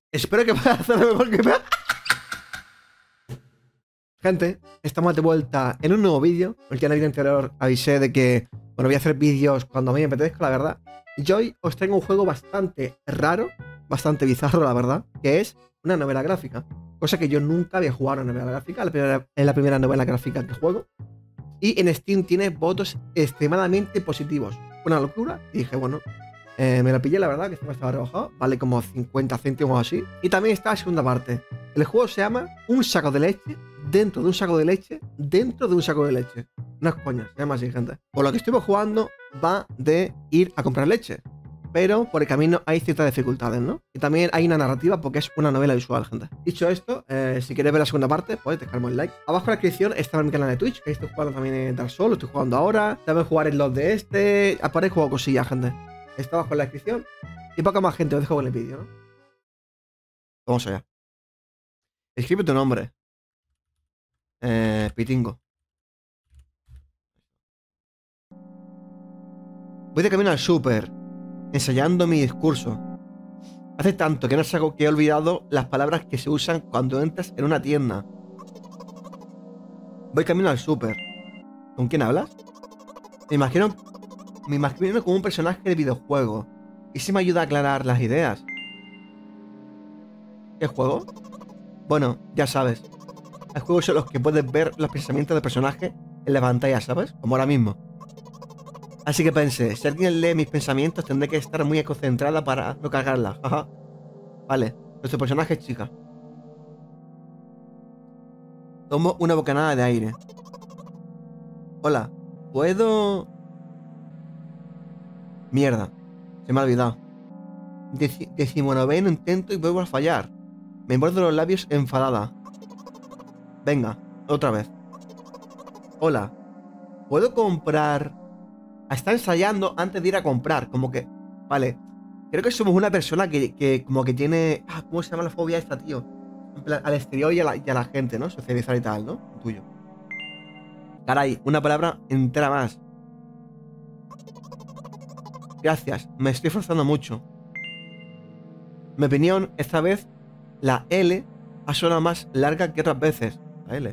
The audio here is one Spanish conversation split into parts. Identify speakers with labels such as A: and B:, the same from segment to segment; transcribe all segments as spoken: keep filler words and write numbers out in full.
A: Espero que pueda hacer lo mejor que me... Gente, estamos de vuelta en un nuevo vídeo. Ya en el vídeo anterior avisé de que, bueno, voy a hacer vídeos cuando a mí me apetezca, la verdad. Y hoy os traigo un juego bastante raro, bastante bizarro, la verdad, que es una novela gráfica. Cosa que yo nunca había jugado a una novela gráfica, la primera, es la primera novela gráfica que juego. Y en Steam tiene votos extremadamente positivos. Una locura. Y dije, bueno, eh, me la pillé, la verdad, que estaba rebajado. Vale como cincuenta céntimos o así. Y también está la segunda parte. El juego se llama Un saco de leche dentro de un saco de leche dentro de un saco de leche. No es coña, se llama así, gente. Por lo que estuve jugando va de ir a comprar leche. Pero por el camino hay ciertas dificultades, ¿no? Y también hay una narrativa porque es una novela visual, gente. Dicho esto, eh, si queréis ver la segunda parte, pues dejadme el like. Abajo en la descripción está mi canal de Twitch, que estoy jugando también en Dark Souls, estoy jugando ahora. También jugar en los de este. Aparte juego cosillas, gente. Está abajo en la descripción. Y poca más gente, os dejo con el vídeo, ¿no? Vamos allá. Escribe tu nombre. Eh, Pitingo. Voy de camino al súper, ensayando mi discurso. Hace tanto que no salgo que he olvidado las palabras que se usan cuando entras en una tienda. Voy camino al súper. ¿Con quién hablas? Me imagino, me imagino como un personaje de videojuego. Y si me ayuda a aclarar las ideas. ¿Qué juego? Bueno, ya sabes. Hay juegos en los que puedes ver los pensamientos del personaje en la pantalla, ¿sabes? Como ahora mismo. Así que pensé, si alguien lee mis pensamientos tendré que estar muy concentrada para no cagarla. Ajá. Vale, nuestro personaje es chica. Tomo una bocanada de aire. Hola, ¿puedo...? Mierda, se me ha olvidado. Deci decimonoveno intento y vuelvo a fallar. Me muerdo los labios enfadada. Venga, otra vez. Hola, ¿puedo comprar...? Está ensayando antes de ir a comprar, como que... Vale, creo que somos una persona que, que como que tiene... Ah, ¿cómo se llama la fobia esta, tío? En plan, al exterior y a, la, y a la gente, ¿no? Socializar y tal, ¿no? Tuyo. Caray, una palabra entera más. Gracias, me estoy forzando mucho. Mi opinión, esta vez, la L ha sonado más larga que otras veces. La L.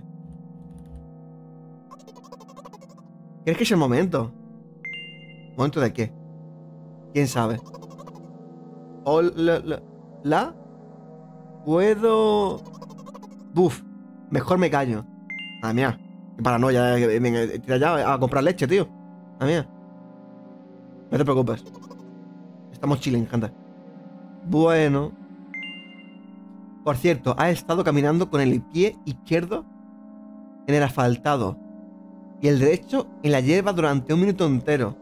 A: ¿Crees que es el momento? ¿Momento de qué? ¿Quién sabe? O la, la, la... ¿Puedo...? Buf, mejor me callo. Ah, mía. Qué paranoia. Venga, tira ya a comprar leche, tío. Ah, mía. No te preocupes. Estamos chilling, gente. Bueno. Por cierto, ha estado caminando con el pie izquierdo en el asfaltado y el derecho en la hierba durante un minuto entero.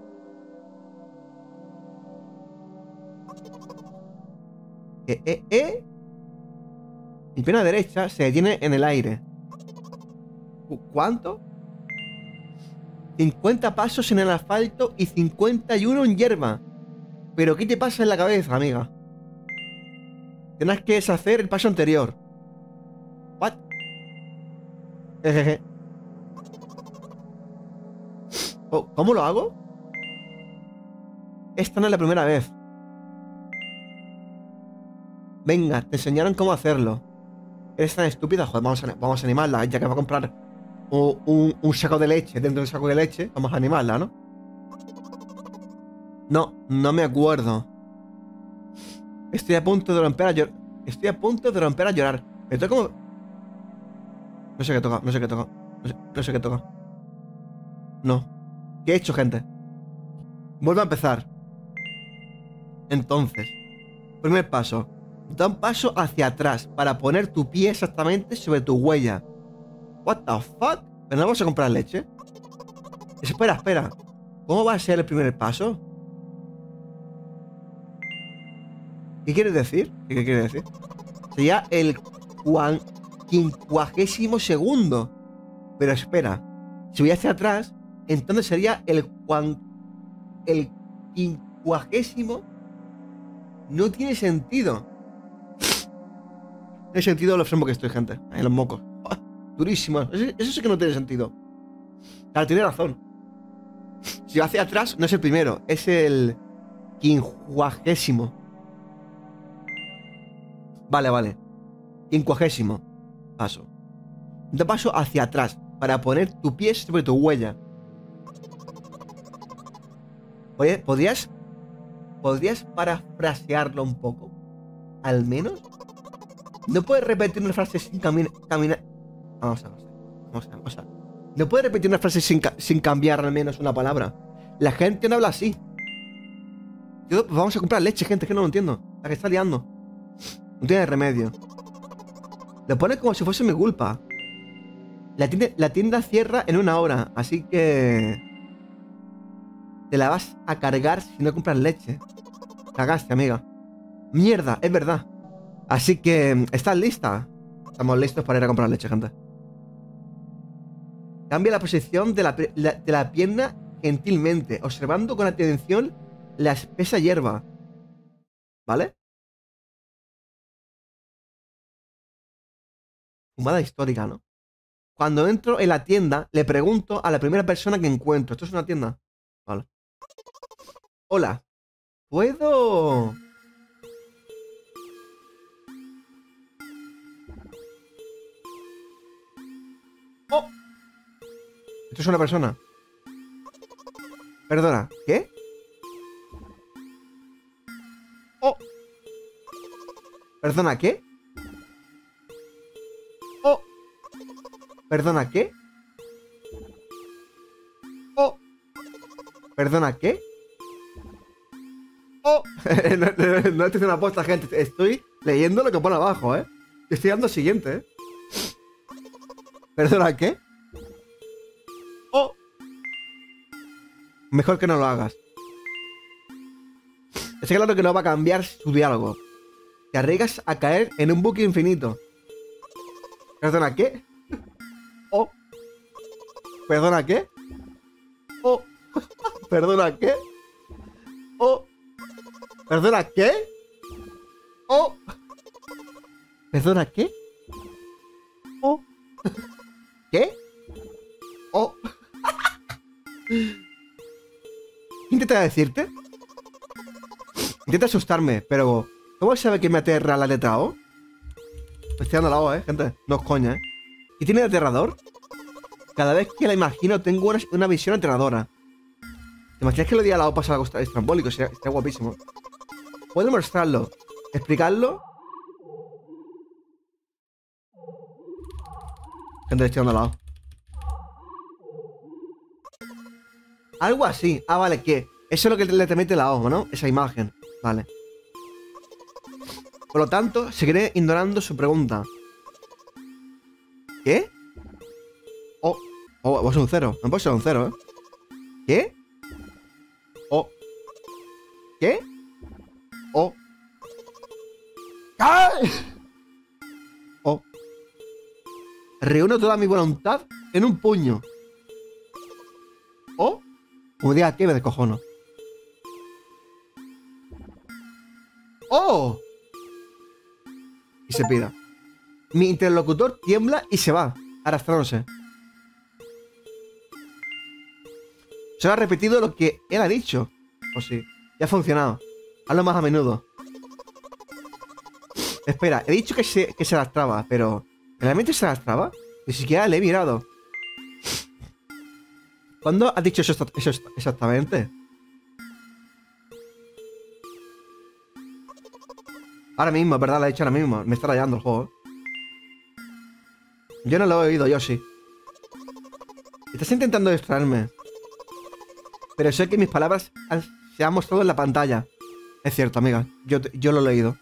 A: Eh, eh, eh. Mi pierna derecha se detiene en el aire. ¿Cuánto? cincuenta pasos en el asfalto y cincuenta y uno en hierba. ¿Pero qué te pasa en la cabeza, amiga? Tienes que deshacer el paso anterior. ¿What? Jejeje. ¿Cómo lo hago? Esta no es la primera vez. Venga, te enseñaron cómo hacerlo. Eres tan estúpida. Joder, vamos a, vamos a animarla. Ya que va a comprar un, un, un saco de leche dentro del saco de leche, vamos a animarla, ¿no? No, no me acuerdo. Estoy a punto de romper a llorar. Estoy a punto de romper a llorar. Me toca como... No sé qué toca, no sé qué toca. No sé, no sé qué toca. No. ¿Qué he hecho, gente? Vuelve a empezar. Entonces, primer paso. Da un paso hacia atrás para poner tu pie exactamente sobre tu huella. What the fuck? ¿Pero no vamos a comprar leche? Espera, espera. ¿Cómo va a ser el primer paso? ¿Qué quieres decir? ¿Qué, qué quiere decir? Sería el quincuagésimo segundo. Pero espera. Si voy hacia atrás, entonces sería el cuan... El quincuagésimo. No tiene sentido. No tiene sentido lo enfermo que estoy, gente. En los mocos. ¡Oh! Durísimo. Eso, eso sí que no tiene sentido. Claro, tiene razón. Si va hacia atrás, no es el primero. Es el quincuagésimo. Vale, vale. Quincuagésimo paso. Da paso hacia atrás para poner tu pie sobre tu huella. Oye, ¿podrías, ¿podrías parafrasearlo un poco? Al menos. ¿No puedes repetir una frase sin caminar? Vamos a ver. Vamos a ver. Vamos a ver. ¿No puedes repetir una frase sin, sin cambiar al menos una palabra? La gente no habla así. Yo, pues vamos a comprar leche, gente, que no lo entiendo. La que está liando. No tiene remedio. Lo pone como si fuese mi culpa. La tienda, la tienda cierra en una hora, así que... Te la vas a cargar si no compras leche. Cagaste, amiga. Mierda, es verdad. Así que... ¿Estás lista? Estamos listos para ir a comprar leche, gente. Cambia la posición de la, la, de la pierna gentilmente, observando con atención la espesa hierba. ¿Vale? Fumada histórica, ¿no? Cuando entro en la tienda, le pregunto a la primera persona que encuentro. ¿Esto es una tienda? Vale. Hola. ¿Puedo...? ¡Oh! ¿Esto es una persona? Perdona, ¿qué? ¡Oh! ¿Perdona, qué? ¡Oh! ¿Perdona, qué? ¡Oh! ¿Perdona, qué? ¡Oh! no, no, no estoy haciendo una apuesta, gente. Estoy leyendo lo que pone abajo, ¿eh? Estoy dando siguiente, ¿eh? ¿Perdona, qué? ¡Oh! Mejor que no lo hagas. Es claro que no va a cambiar su diálogo. Te arriesgas a caer en un bucle infinito. ¿Perdona, qué? ¡Oh! ¿Perdona, qué? ¡Oh! ¿Perdona, qué? ¡Oh! ¿Perdona, qué? ¡Oh! ¿Perdona, qué? ¡Oh! ¿Qué? ¡Oh! Intenta decirte. Intenta asustarme, pero... ¿Cómo sabe que me aterra la letra O? Me estoy dando la O, eh, gente. No es coña, eh. ¿Y tiene aterrador? Cada vez que la imagino tengo una, una visión aterradora. ¿Te imaginas que lo diga la O pasa algo estrambólico? Sería, sería guapísimo. ¿Puedo mostrarlo? ¿Explicarlo? Gente, le estoy dando la O. Algo así. Ah, vale, ¿qué? Eso es lo que le te mete la O, ¿no? Esa imagen. Vale. Por lo tanto, seguiré ignorando su pregunta. ¿Qué? Oh, oh, va a ser un cero. No puede ser un cero, ¿eh? ¿Qué? Oh. ¿Qué? Oh. ¡Ay! Oh. Reúno toda mi voluntad en un puño. Oh. Como diga que me descojono. ¡Oh! Y se pira. Mi interlocutor tiembla y se va, arrastrándose. Solo ha repetido lo que él ha dicho. O sí. Ya ha funcionado. Hazlo más a menudo. Espera, he dicho que se, que se arrastraba, pero... ¿realmente se arrastraba? Ni siquiera le he mirado. ¿Cuándo has dicho eso, eso exactamente? Ahora mismo, ¿verdad? Lo he dicho ahora mismo. Me está rayando el juego. Yo no lo he oído, yo sí. Estás intentando distraerme. Pero sé que mis palabras han, se han mostrado en la pantalla. Es cierto, amiga. Yo, yo lo he leído.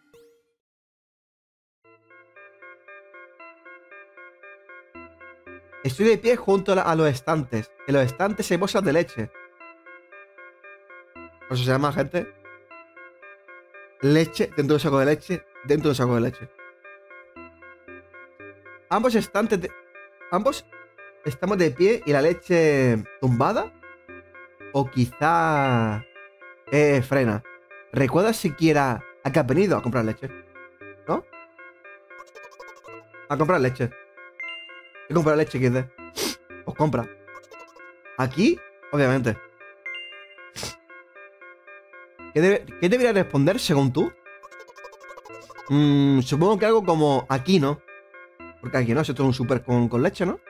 A: Estoy de pie junto a los estantes. En los estantes hay bolsas de leche. ¿Por eso se llama, gente? Leche dentro de un saco de leche. Dentro de un saco de leche. Ambos estantes de... Ambos estamos de pie y la leche tumbada. O quizá... Eh, frena. ¿Recuerdas siquiera a qué has venido? A comprar leche. ¿No? A comprar leche. ¿Qué comprar leche, quieres? Pues compra. Aquí, obviamente. ¿Qué, debe, ¿Qué debería responder según tú? Mm, supongo que algo como aquí, ¿no? Porque aquí no, esto es un súper con, con leche, ¿no?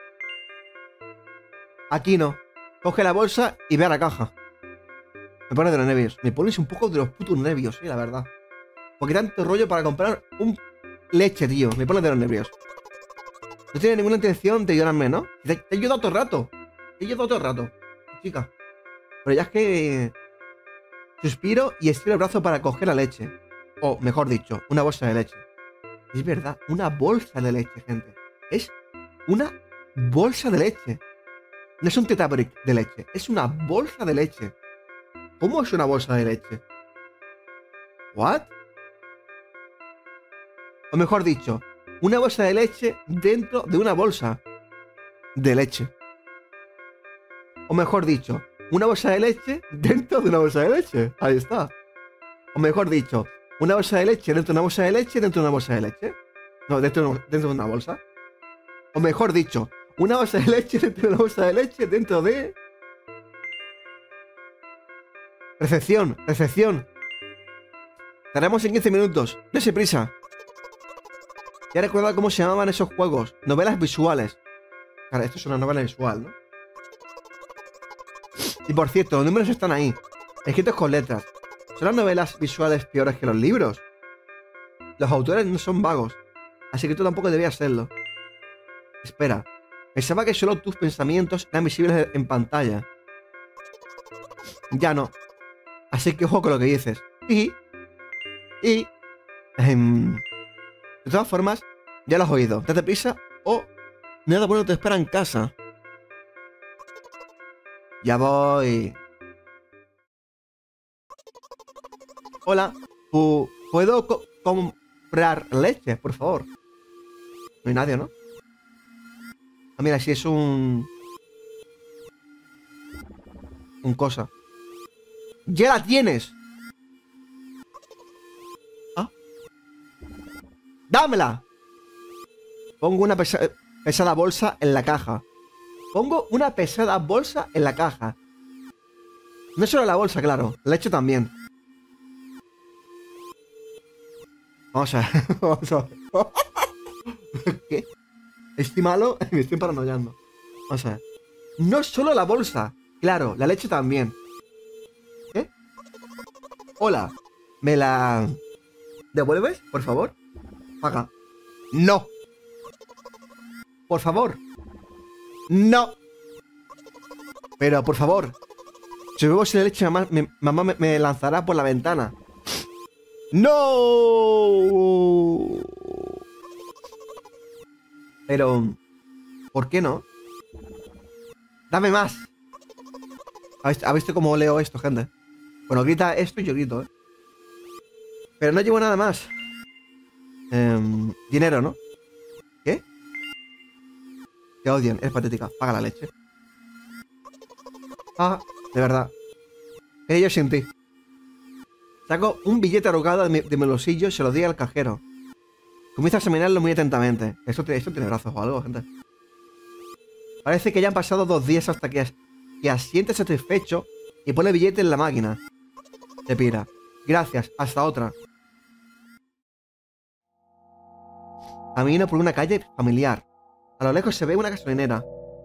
A: Aquí no. Coge la bolsa y ve a la caja. Me pone de los nervios. Me pones un poco de los putos nervios, sí, la verdad. Porque tanto rollo para comprar un leche, tío. Me pone de los nervios. No tiene ninguna intención de ayudarme, ¿no? Te, te he ayudado todo el rato. Te he ayudado todo el rato. Chica. Pero ya es que... Suspiro y estiro el brazo para coger la leche. O, mejor dicho, una bolsa de leche. Es verdad, una bolsa de leche, gente. Es una bolsa de leche. No es un tetabric de leche, es una bolsa de leche. ¿Cómo es una bolsa de leche? ¿What? O mejor dicho, una bolsa de leche dentro de una bolsa de leche. O mejor dicho, una bolsa de leche dentro de una bolsa de leche. Ahí está. O mejor dicho, una bolsa de leche dentro de una bolsa de leche dentro de una bolsa de leche. No, dentro de, dentro de una bolsa. O mejor dicho, una bolsa de leche dentro de una bolsa de leche dentro de... Recepción, recepción. Estaremos en quince minutos. Dese prisa. Ya recuerda cómo se llamaban esos juegos. Novelas visuales. Claro, esto es una novela visual, ¿no? Y por cierto, los números están ahí, escritos con letras. ¿Son las novelas visuales peores que los libros? Los autores no son vagos, así que tú tampoco debías serlo. Espera, pensaba que solo tus pensamientos eran visibles en pantalla. Ya no. Así que ojo con lo que dices. Y... Y... Eh, de todas formas, ya lo has oído. Date prisa o nada bueno te espera en casa. Ya voy. Hola. ¿Puedo co comprar leche, por favor? No hay nadie, ¿no? Ah, mira, si es un... Un cosa. ¡Ya la tienes! ¿Ah? ¡Dámela! Pongo una pesa pesada bolsa en la caja. Pongo una pesada bolsa en la caja. No solo la bolsa, claro. La leche también. Vamos a ver. Vamos a ver. ¿Qué? Estoy malo. Me estoy paranoiando. Vamos a ver. No solo la bolsa. Claro, la leche también. ¿Qué? Hola. ¿Me la devuelves, por favor? Paga. No. Por favor. No. Pero, por favor. Si bebo sin leche, mamá, me, mamá me, me lanzará por la ventana. ¡No! Pero... ¿por qué no? ¡Dame más! ¿Ha visto, ¿ha visto cómo leo esto, gente? Bueno, grita esto y yo grito, ¿eh? Pero no llevo nada más. Eh, dinero, ¿no? ¿Qué? Te odian, eres patética. Paga la leche. Ah, de verdad. ¿Qué yo sin ti? Saco un billete arrugado de mi, de mi bolsillo y se lo di al cajero. Comienza a examinarlo muy atentamente. Esto, esto tiene brazos o algo, gente. Parece que ya han pasado dos días hasta que, as, que asiente satisfecho y pone el billete en la máquina. Te pira. Gracias, hasta otra. Camino por una calle familiar. A lo lejos se ve una gasolinera.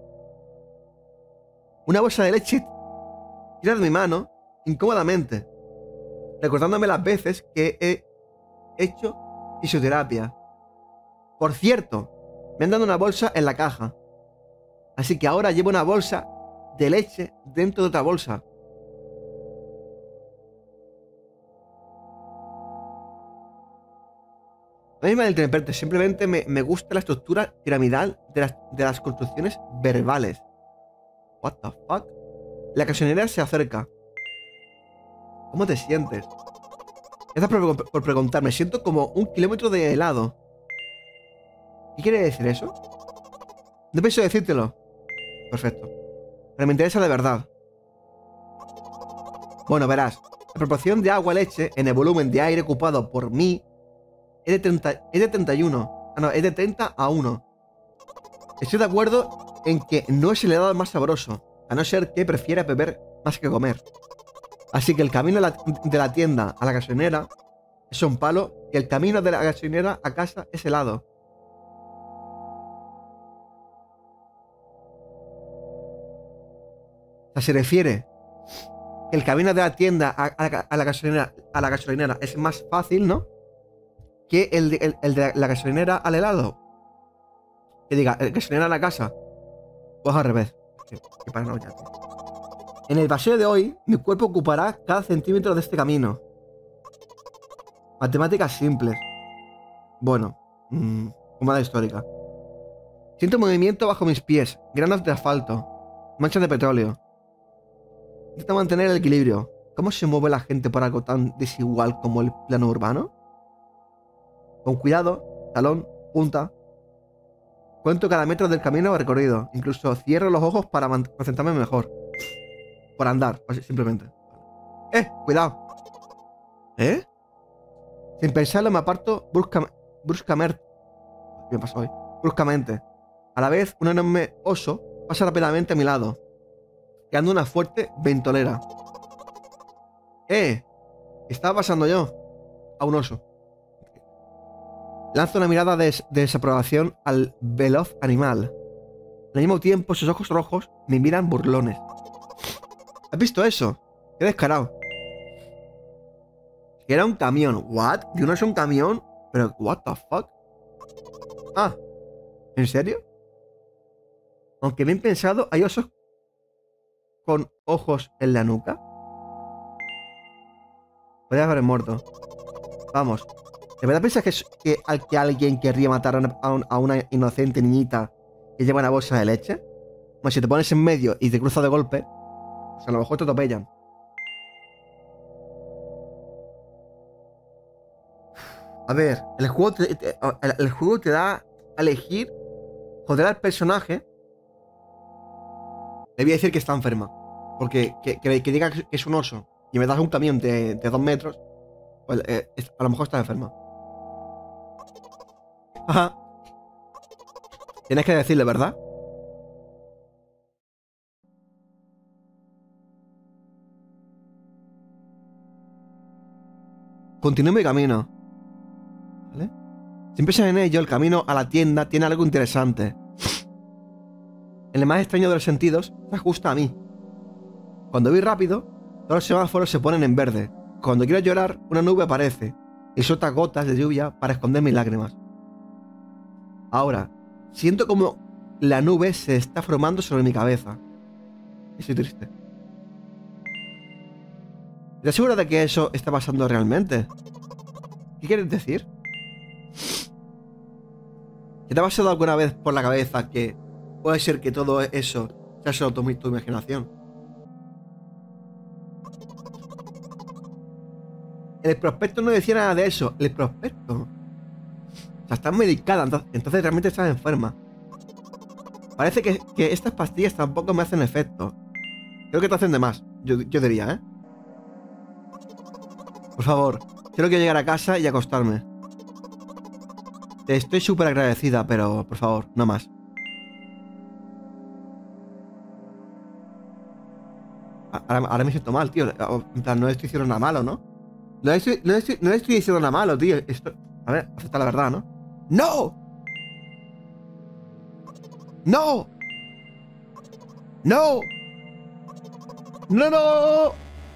A: Una bolsa de leche tira de mi mano incómodamente, recordándome las veces que he hecho fisioterapia. Por cierto, me han dado una bolsa en la caja. Así que ahora llevo una bolsa de leche dentro de otra bolsa. No me malinterpretes, simplemente me, me gusta la estructura piramidal de las, de las construcciones verbales. What the fuck? La gasolinera se acerca. ¿Cómo te sientes? Gracias por, por preguntar. Me siento como un kilómetro de helado. ¿Qué quiere decir eso? No pienso decírtelo. Perfecto. Pero me interesa de verdad. Bueno, verás. La proporción de agua-leche en el volumen de aire ocupado por mí es de, treinta, es de treinta y uno. Ah, no, es de treinta a uno. Estoy de acuerdo en que no es el helado más sabroso, a no ser que prefiera beber más que comer. Así que el camino de la, de la tienda a la gasolinera es un palo y el camino de la gasolinera a casa es helado. O sea, se refiere que el camino de la tienda a, a, a la gasolinera a la gasolinera es más fácil, ¿no? Que el de, el, el de la gasolinera al helado. Que diga, el gasolinera a la casa. Pues al revés. Qué, qué paranoia, tío. En el paseo de hoy, mi cuerpo ocupará cada centímetro de este camino. Matemáticas simples. Bueno, mmm, humada histórica. Siento movimiento bajo mis pies, granos de asfalto, manchas de petróleo. Intento mantener el equilibrio. ¿Cómo se mueve la gente por algo tan desigual como el plano urbano? Con cuidado, talón, punta. Cuento cada metro del camino recorrido. Incluso cierro los ojos para concentrarme mejor. Por andar, simplemente. ¡Eh! ¡Cuidado! ¿Eh? Sin pensarlo me aparto brusca, bruscamente. ¿Qué me pasó hoy? Bruscamente. A la vez, un enorme oso pasa rápidamente a mi lado, creando una fuerte ventolera. ¡Eh! ¿Qué estaba pasando yo? A un oso. Lanzo una mirada de, de desaprobación al veloz animal. Al mismo tiempo, sus ojos rojos me miran burlones. ¿Has visto eso? ¡Qué descarado! Era un camión. ¿What? ¿De uno es un camión? Pero, ¿what the fuck? Ah, ¿en serio? Aunque bien pensado, hay osos con ojos en la nuca. Podrías haber muerto. Vamos. ¿De verdad piensas que, es, que, que alguien querría matar a una, a una inocente niñita que lleva una bolsa de leche? Bueno, si te pones en medio y te cruzas de golpe, pues a lo mejor te atropellan. A ver, el juego te, te, el, el juego te da a elegir joder al personaje. Le voy a decir que está enferma. Porque que, que, que diga que es un oso y me das un camión de, de dos metros, pues eh, a lo mejor está enferma. Ajá. Tienes que decirle, ¿verdad? Continúo mi camino. ¿Vale? Si empiezas en ello, el camino a la tienda tiene algo interesante. En el más extraño de los sentidos, se ajusta a mí. Cuando voy rápido, todos los semáforos se ponen en verde. Cuando quiero llorar, una nube aparece y suelta gotas de lluvia para esconder mis lágrimas. Ahora, siento como la nube se está formando sobre mi cabeza. Estoy triste. ¿Estás seguro de que eso está pasando realmente? ¿Qué quieres decir? ¿Qué te ha pasado alguna vez por la cabeza que puede ser que todo eso sea solo tu, tu imaginación? El prospecto no decía nada de eso. El prospecto. O sea, estás medicada, entonces, entonces realmente estás enferma. Parece que, que estas pastillas tampoco me hacen efecto. Creo que te hacen de más, yo, yo diría, ¿eh? Por favor, quiero que llegar a casa y acostarme. Te estoy súper agradecida, pero por favor, no más. Ahora, ahora me siento mal, tío. En plan, no le estoy diciendo nada malo, ¿no? No le estoy, no le estoy, no le estoy diciendo nada malo, tío. Esto, a ver, acepta la verdad, ¿no? ¡No! ¡No! ¡No! ¡No, no!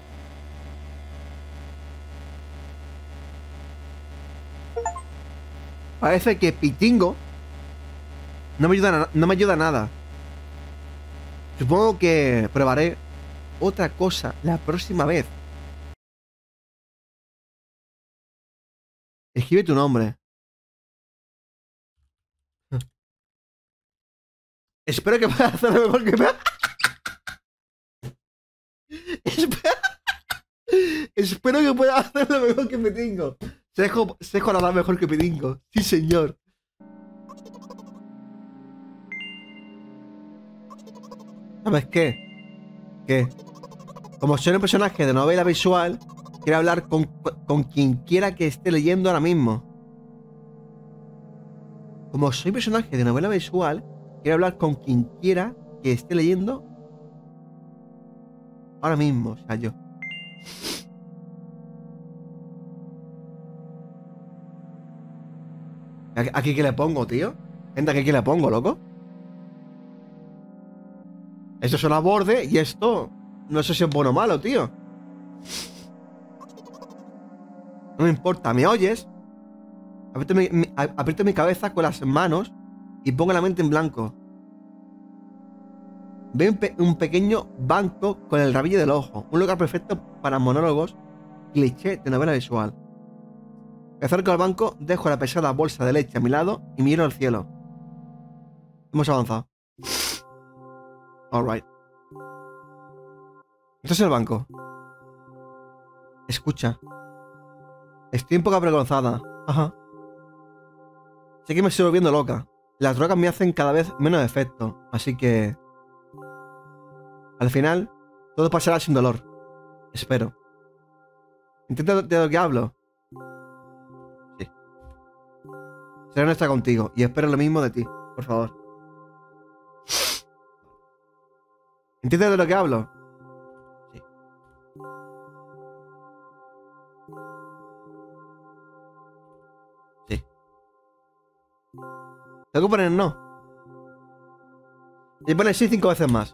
A: Parece que Pitingo no me ayuda, no me ayuda a nada. Supongo que probaré otra cosa la próxima vez. Escribe tu nombre. Espero que puedas hacerlo mejor que me... Espero... Espero que puedas hacerlo mejor que Pitingo. Sejo, Sejo la da mejor que Pitingo. Sí, señor. ¿Sabes qué? ¿Qué? Como soy un personaje de novela visual, quiero hablar con, con quien quiera que esté leyendo ahora mismo. Como soy personaje de novela visual, quiero hablar con quien quiera que esté leyendo ahora mismo. O sea, yo. ¿Aquí qué le pongo, tío? Gente, ¿aquí qué le pongo, loco? Esto suena a borde y esto... No sé si es bueno o malo, tío. No me importa, ¿me oyes? Aprieto mi, mi, aprieto mi cabeza con las manos y pongo la mente en blanco. Veo un, pe un pequeño banco con el rabillo del ojo. Un lugar perfecto para monólogos cliché de novela visual. Me acerco al banco, dejo la pesada bolsa de leche a mi lado y miro al cielo. Hemos avanzado. Alright. Esto es el banco. Escucha. Estoy un poco avergonzada. Ajá. Sé que me estoy volviendo loca. Las drogas me hacen cada vez menos efecto. Así que... Al final, todo pasará sin dolor. Espero. ¿Entiendes de lo que hablo? Sí. Seré honesta contigo y espero lo mismo de ti, por favor. ¿Entiendes de lo que hablo? Sí. Sí. Tengo que poner no. Y poner sí cinco veces más.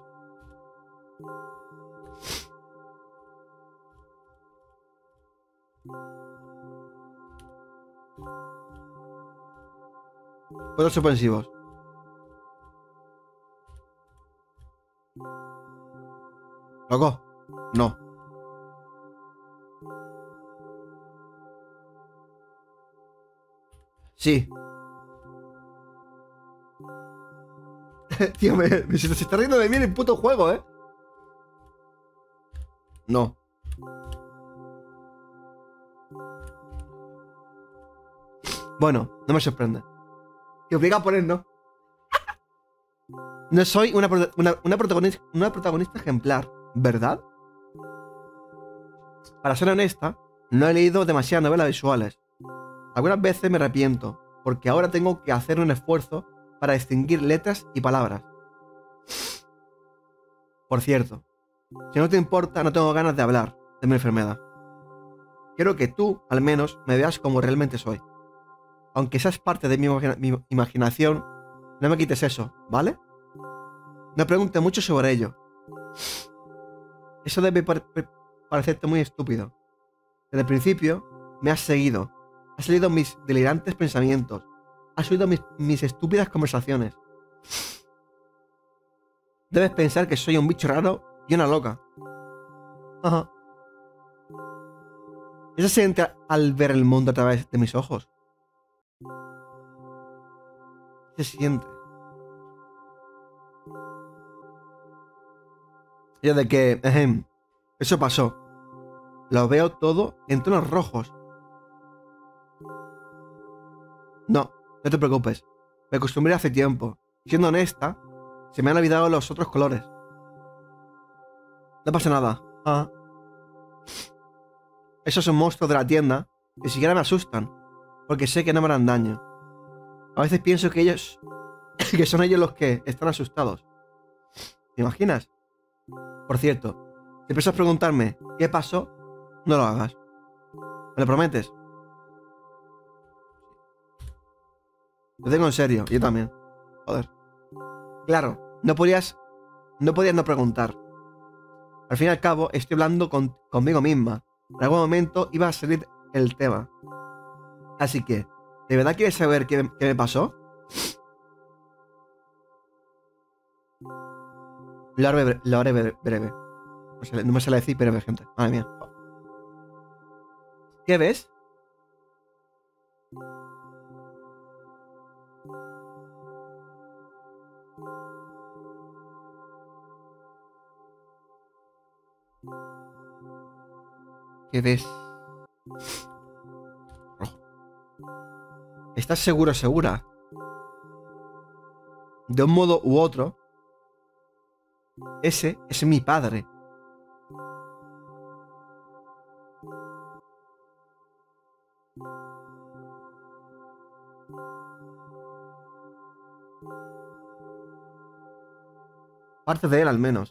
A: Puestos suspensivos. Loco. No. Sí. Tío, me, me, se está riendo de mí en el puto juego, ¿eh? No. Bueno, no me sorprende. Te obliga a poner no. No soy una, una, una, protagonista, una protagonista ejemplar, ¿verdad? Para ser honesta, no he leído demasiadas novelas visuales. Algunas veces me arrepiento, porque ahora tengo que hacer un esfuerzo para distinguir letras y palabras. Por cierto, si no te importa, no tengo ganas de hablar de mi enfermedad. Quiero que tú, al menos, me veas como realmente soy. Aunque seas parte de mi, imagina mi imaginación, no me quites eso, ¿vale? No preguntes mucho sobre ello. Eso debe par parecerte muy estúpido. Desde el principio, me has seguido. Has leído mis delirantes pensamientos. Has oído mis, mis estúpidas conversaciones. Debes pensar que soy un bicho raro y una loca. Ajá. Eso se siente al ver el mundo a través de mis ojos. Se siente. Y de que, ejem, eso pasó. Lo veo todo en tonos rojos. No, no te preocupes. Me acostumbré hace tiempo. Siendo honesta, se me han olvidado los otros colores. No pasa nada. Ah. Esos son monstruos de la tienda. Ni siquiera me asustan. Porque sé que no me harán daño. A veces pienso que ellos... que son ellos los que están asustados. ¿Te imaginas? Por cierto, si empiezas a preguntarme qué pasó, no lo hagas. ¿Me lo prometes? Lo tengo en serio, yo también. Joder. Claro, no podías... No podías no preguntar. Al fin y al cabo, estoy hablando con, conmigo misma. En algún momento iba a salir el tema. Así que, ¿de verdad quieres saber qué, qué me pasó? Lo haré breve. Lo haré breve. No, se, no me sale decir breve, gente. Madre mía. ¿Qué ves? ¿Qué ves? Rojo. ¿Estás seguro, segura? De un modo u otro, ese es mi padre. Parte de él, al menos.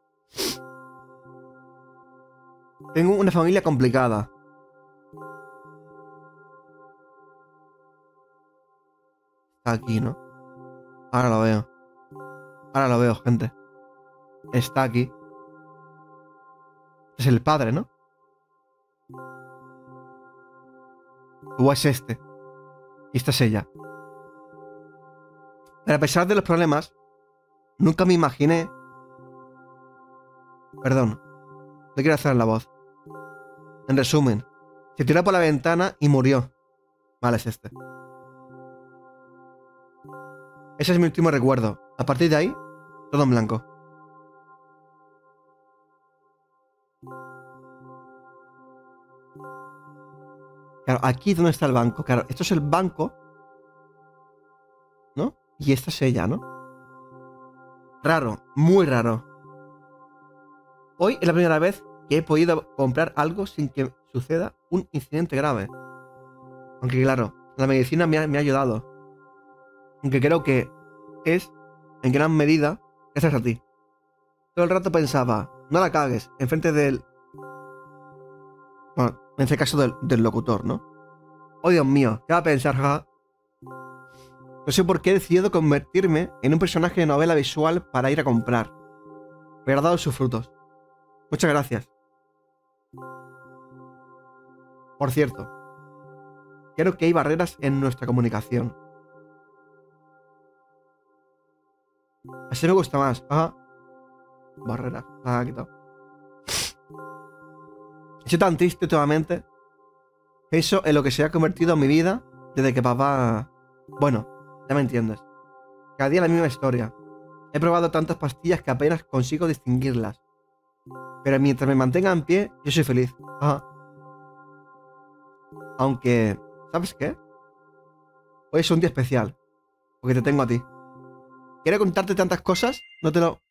A: Tengo una familia complicada. está aquí, ¿no? Ahora lo veo. Ahora lo veo, gente. Está aquí. Es el padre, ¿no? O es este. Y esta es ella. Pero a pesar de los problemas, nunca me imaginé... Perdón. No quiero hacer la voz. En resumen, se tiró por la ventana y murió. Vale, es este. Ese es mi último recuerdo. A partir de ahí, todo en blanco. Claro, aquí es donde está el banco. Claro, esto es el banco, ¿no? Y esta es ella, ¿no? Raro, muy raro. Hoy es la primera vez que he podido comprar algo sin que suceda un incidente grave. Aunque claro, la medicina me ha, me ha ayudado. Aunque creo que es, en gran medida, gracias a ti. Todo el rato pensaba, no la cagues, enfrente del... Bueno, en este caso del, del locutor, ¿no? Oh, Dios mío, ¿qué va a pensar, jaja? No sé por qué he decidido convertirme en un personaje de novela visual para ir a comprar. Pero ha dado sus frutos. Muchas gracias. Por cierto, creo que hay barreras en nuestra comunicación. Así me gusta más. Ajá. Barreras. Ah, quitado. Estoy tan triste últimamente. Eso es lo que se ha convertido en mi vida desde que papá... Bueno, ya me entiendes. Cada día la misma historia. He probado tantas pastillas que apenas consigo distinguirlas. Pero mientras me mantenga en pie, yo soy feliz. Ajá. Aunque... ¿Sabes qué? Hoy es un día especial. Porque te tengo a ti. Quiero contarte tantas cosas. No te lo...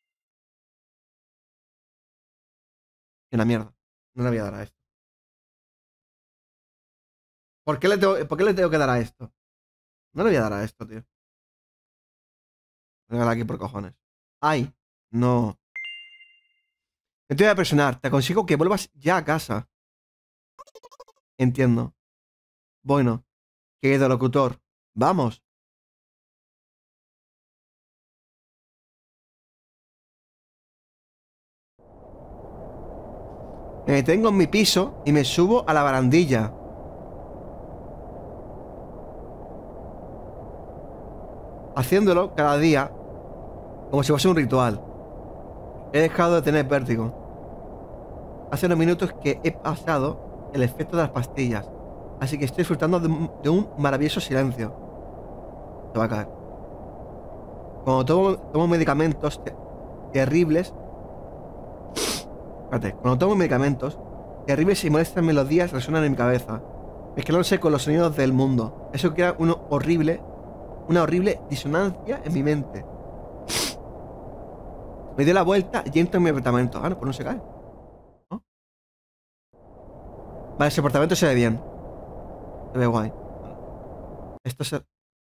A: En la mierda. No le voy a dar a esto. ¿Por qué le tengo, ¿por qué le tengo que dar a esto? No le voy a dar a esto, tío. Voy a dar aquí por cojones. Ay, no. Me te voy a presionar. Te aconsejo que vuelvas ya a casa. Entiendo. Bueno, querido locutor, vamos. Me detengo en mi piso y me subo a la barandilla. Haciéndolo cada día como si fuese un ritual. He dejado de tener vértigo. Hace unos minutos que he pasado el efecto de las pastillas. Así que estoy disfrutando de un, de un maravilloso silencio. Se va a caer. Cuando tomo, tomo medicamentos te- terribles... Espérate. Cuando tomo medicamentos, terribles y molestas melodías resuenan en mi cabeza, mezclándose con los sonidos del mundo. Eso crea una horrible, una horrible disonancia en mi mente. Me doy la vuelta y entro en mi apartamento. Ah, no, pues no se cae. ¿No? Vale, ese apartamento se ve bien. Se ve guay. Esto se...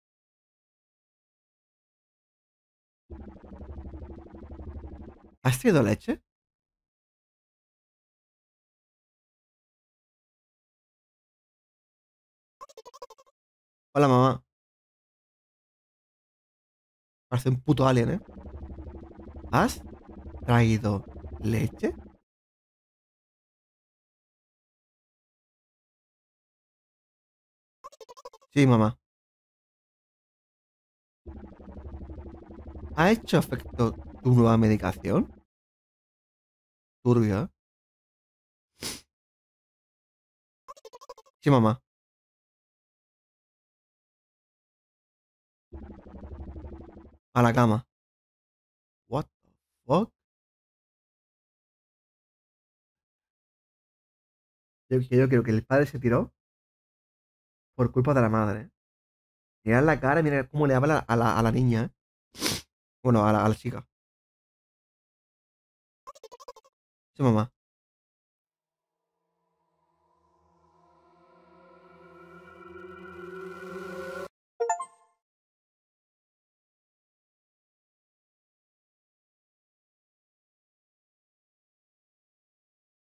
A: ¿Has traído leche? Hola, mamá. Parece un puto alien, ¿eh? ¿Has traído leche? Sí, mamá. ¿Ha hecho efecto tu nueva medicación? Turbio, ¿eh? Sí, mamá. A la cama. What the fuck? Yo, yo creo que el padre se tiró por culpa de la madre. Mirad la cara, mira cómo le habla a la, a la niña, ¿eh? Bueno, a la, a la chica. Sí, mamá.